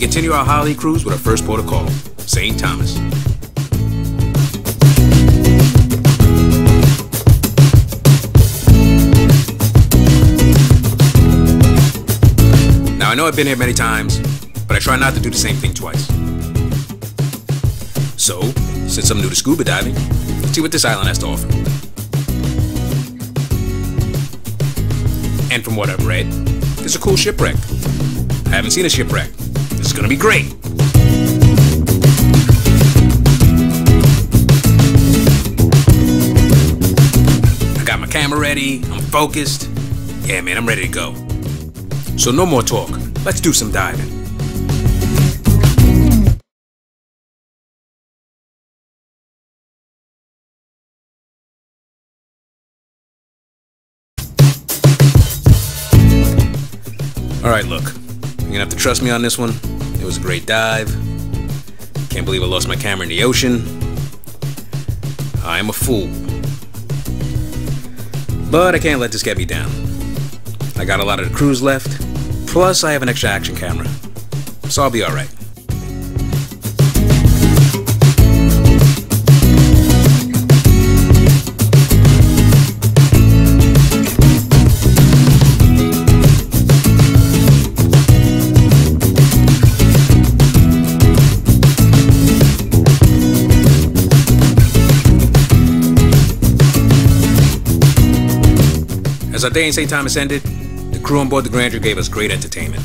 continue our holiday cruise with our first port of call, St. Thomas. Now I know I've been here many times, but I try not to do the same thing twice. So, since I'm new to scuba diving, let's see what this island has to offer. And from what I've read, there's a cool shipwreck. I haven't seen a shipwreck. This is gonna be great. I got my camera ready, I'm focused. Yeah man, I'm ready to go. So no more talk, let's do some diving. Alright, look, you're gonna have to trust me on this one. It was a great dive. Can't believe I lost my camera in the ocean. I am a fool. But I can't let this get me down. I got a lot of the cruise left, plus I have an extra action camera. So I'll be alright. As our day in St. Thomas ended, the crew on board the Grandeur gave us great entertainment.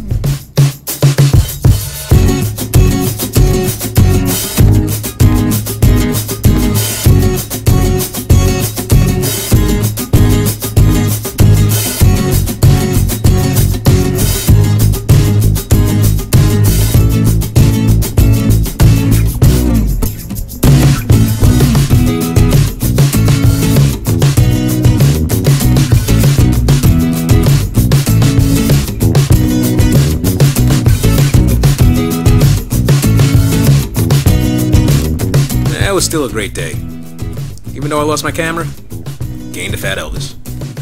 It was still a great day. Even though I lost my camera, gained a fat Elvis.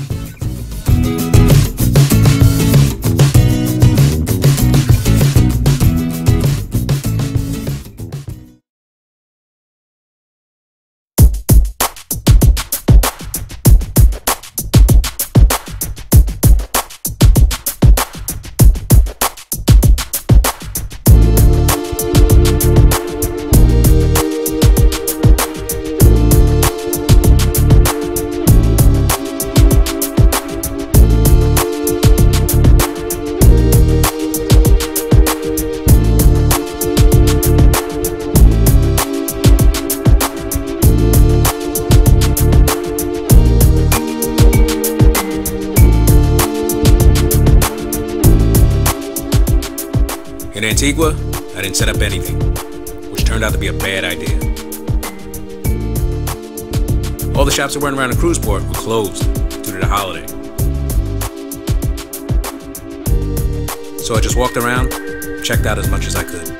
In Antigua, I didn't set up anything, which turned out to be a bad idea. All the shops that weren't around the cruise port were closed due to the holiday. So I just walked around, checked out as much as I could.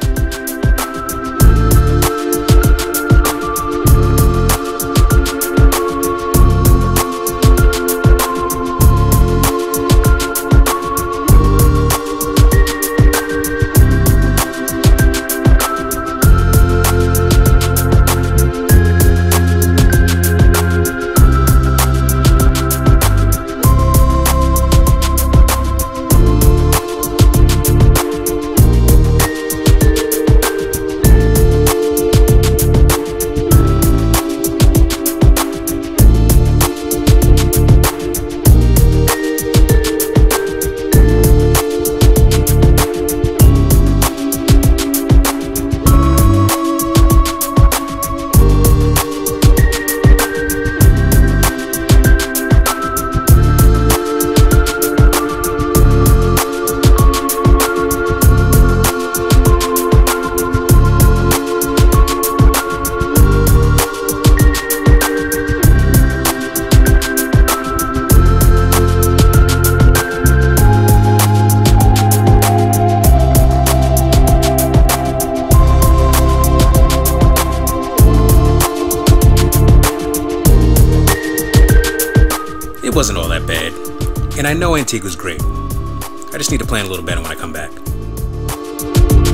It wasn't all that bad, and I know Antigua's great. I just need to plan a little better when I come back.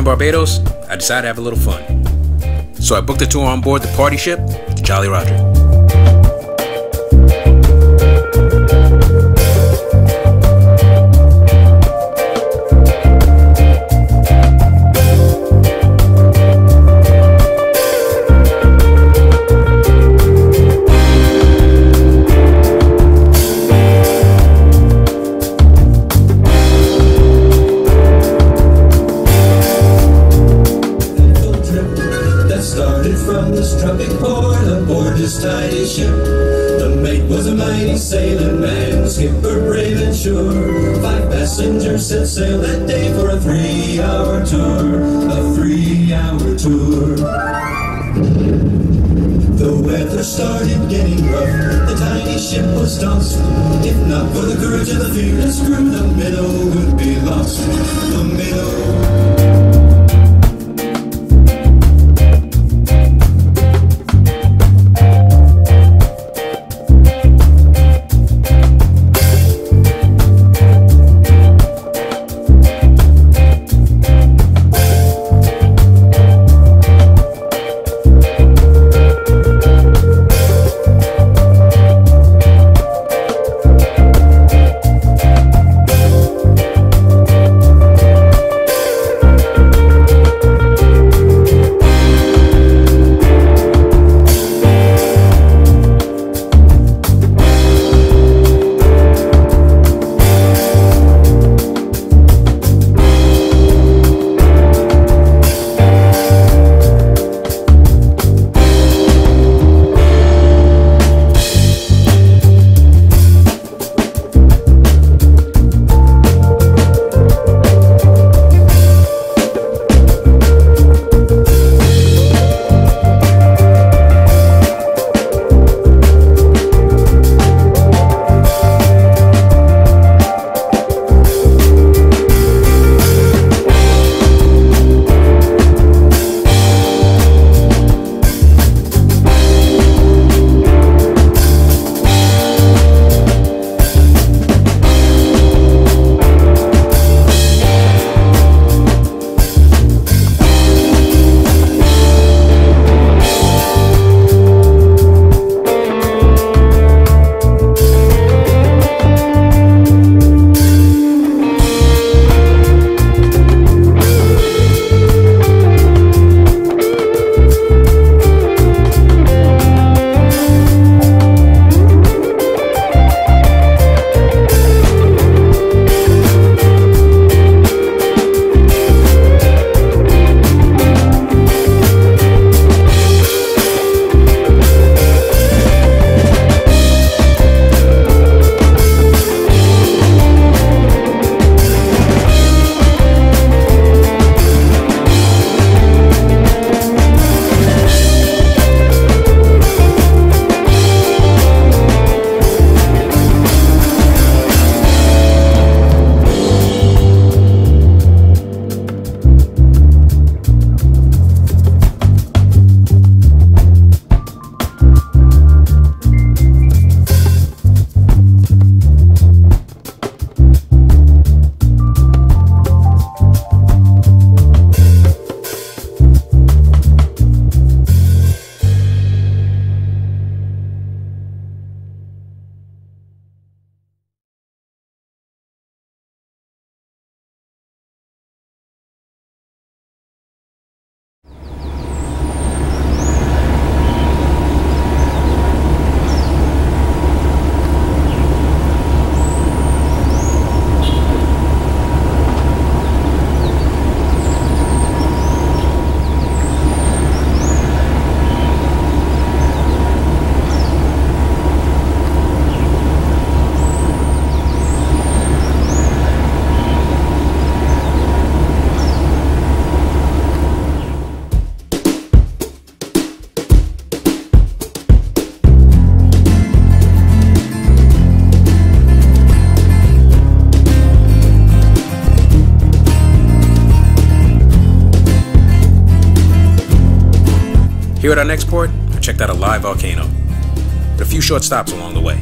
Barbados, I decided to have a little fun. So I booked a tour on board the party ship, the Jolly Roger. Tiny ship, the mate was a mighty sailing man, skipper brave and sure. 5 passengers set sail that day for a 3-hour tour, a 3-hour tour. The weather started getting rough, the tiny ship was tossed. If not for the courage of the fearless crew, the minnow would be lost. The minnow. Here at our next port, I checked out a live volcano, with a few short stops along the way.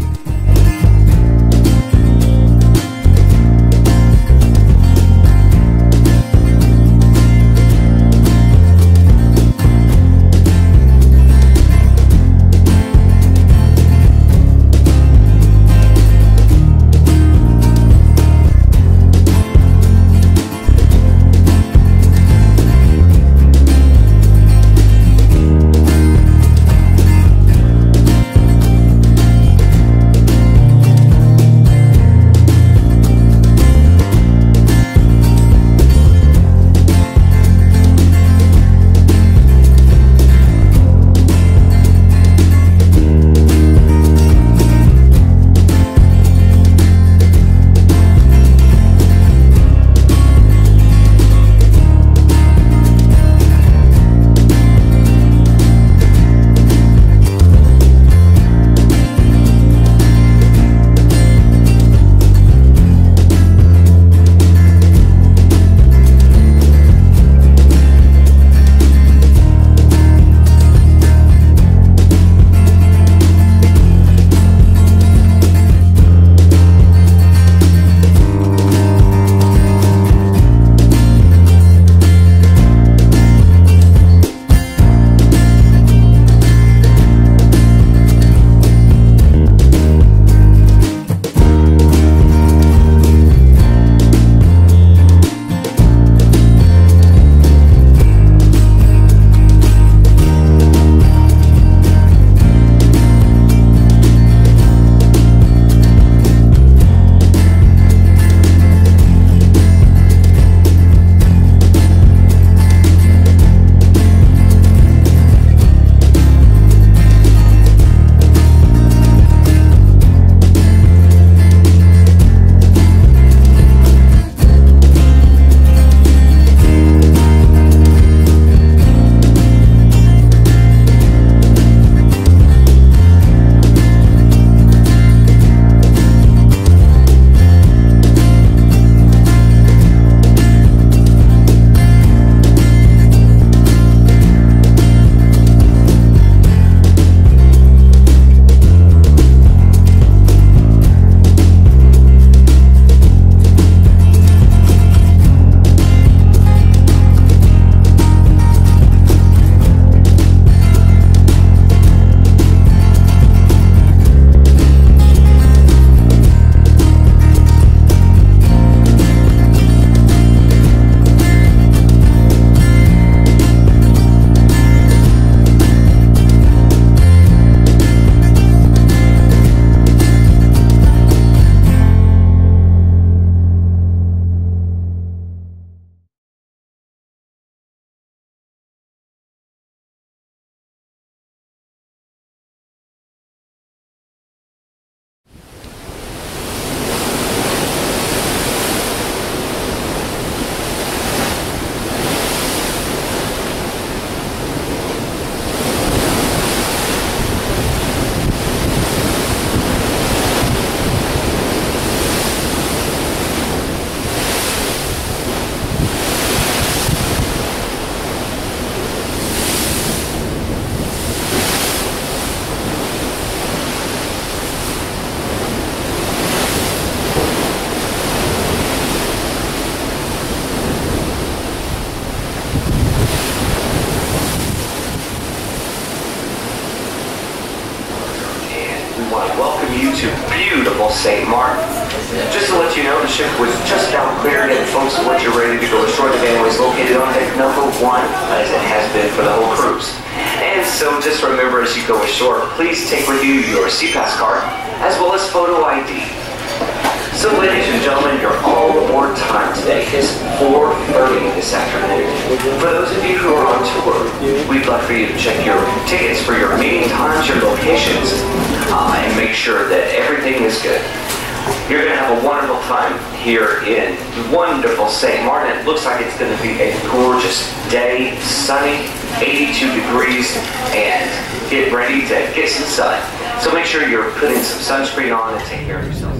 we want to welcome you to beautiful St. Mohr. Just to let you know, the ship was just now cleared, and folks, once you're ready to go ashore, the gangway is located on deck number 1, as it has been for the whole cruise. And so just remember, as you go ashore, please take with you your SeaPass card, as well as photo ID. So ladies and gentlemen, your all aboard time today is 4:30 this afternoon. For those of you who are on tour, we'd like for you to check your tickets for your meeting times, your locations, and make sure that everything is good. You're going to have a wonderful time here in wonderful St. Mohr. It looks like it's going to be a gorgeous day, sunny, 82 degrees, and get ready to get some sun. So make sure you're putting some sunscreen on and take care of yourself.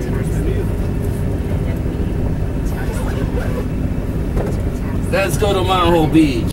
Let's go to Mohr Beach.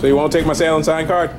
So you won't take my sale and sign card?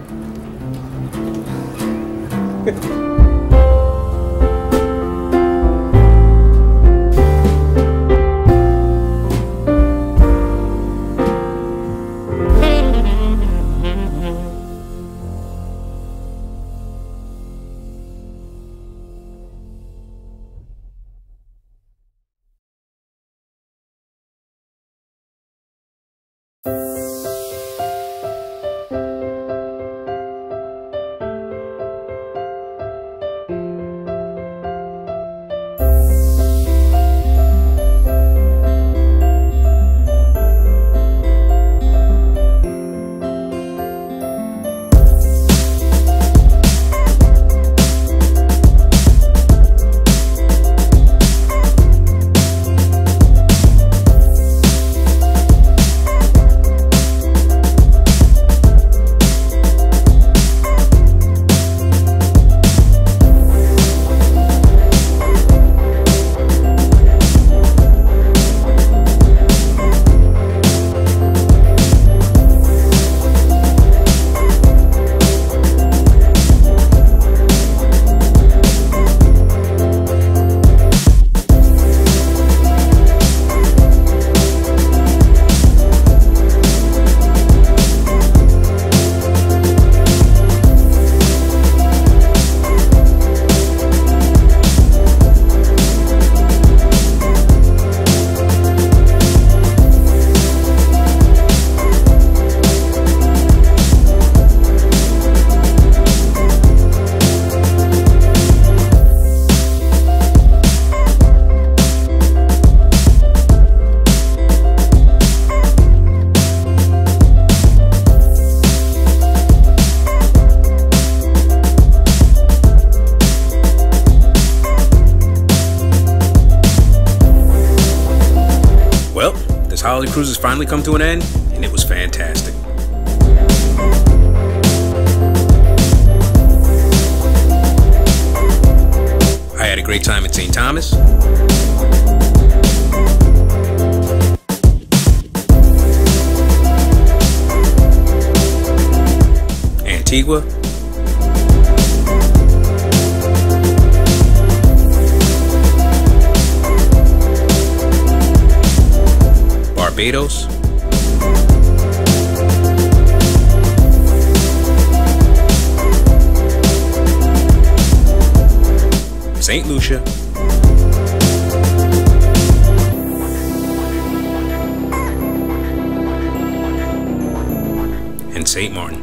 holiday cruise has finally come to an end, and it was fantastic. I had a great time at St. Thomas. Antigua. Barbados. St. Lucia. And St. Martin.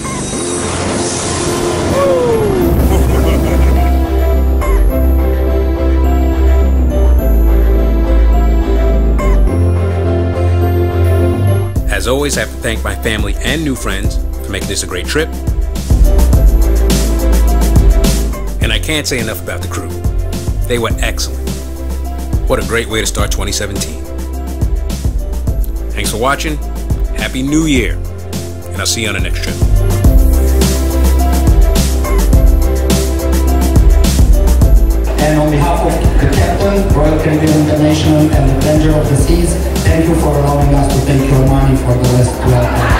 As always, I have to thank my family and new friends for making this a great trip. And I can't say enough about the crew. They were excellent. What a great way to start 2017. Thanks for watching. Happy New Year. And I'll see you on the next trip. And on behalf of the captain, Royal Caribbean International, and the Grandeur of the Seas, thank you for allowing us to take your money for the last 12 hours.